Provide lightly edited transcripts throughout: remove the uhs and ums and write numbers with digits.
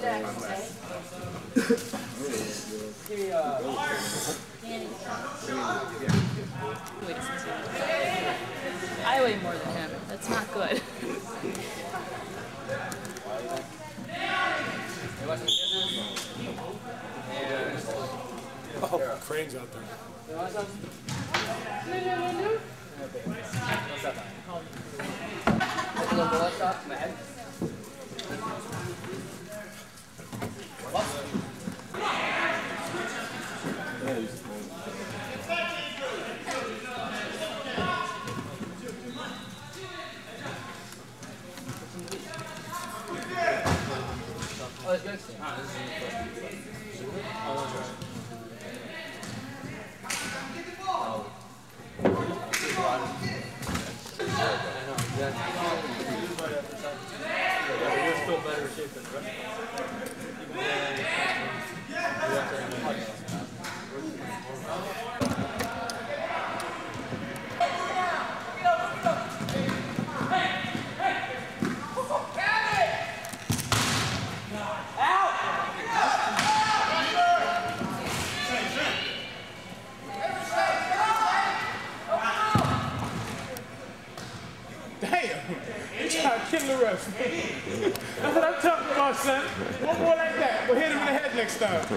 I weigh more than him. That's not good. Oh, crane's out there. Oh, it's good. We're still better shape than the rest You trying to kill the ref. That's what I'm talking about, son. One more like that. We'll hit him in the head next time.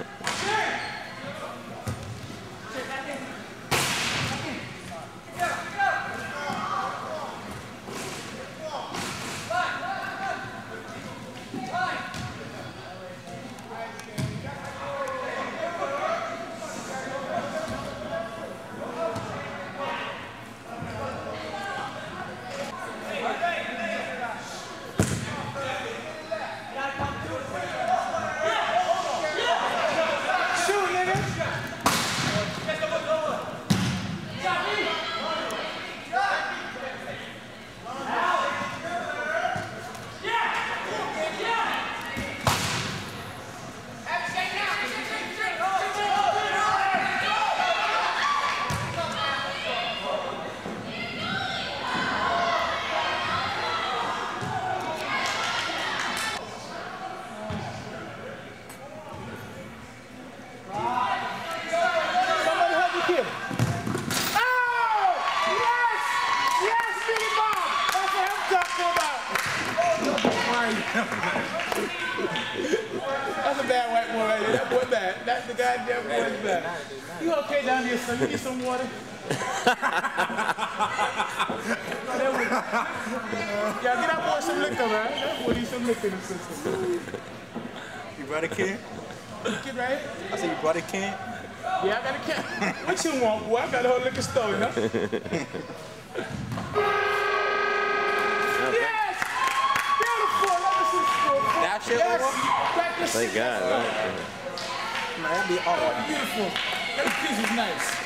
That's a bad white boy right there. That boy bad. That's the goddamn boy's bad. You okay down here, son? You need some water? Yeah, get that boy some liquor, man. That boy needs some liquor in the system. You brought a can? Get right here. I said you brought a can? Yeah, I got a can. What you want, boy? I got a whole liquor store, you know? That shit yes. Thank God. Right? Man, that'd be all right. Beautiful. That piece is nice.